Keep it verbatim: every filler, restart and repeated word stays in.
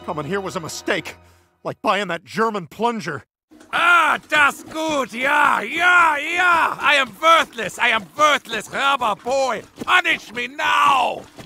Coming here was a mistake. Like buying that German plunger. Ah, das gut, ja, ja, ja! I am worthless, I am worthless, rubber boy! Punish me now!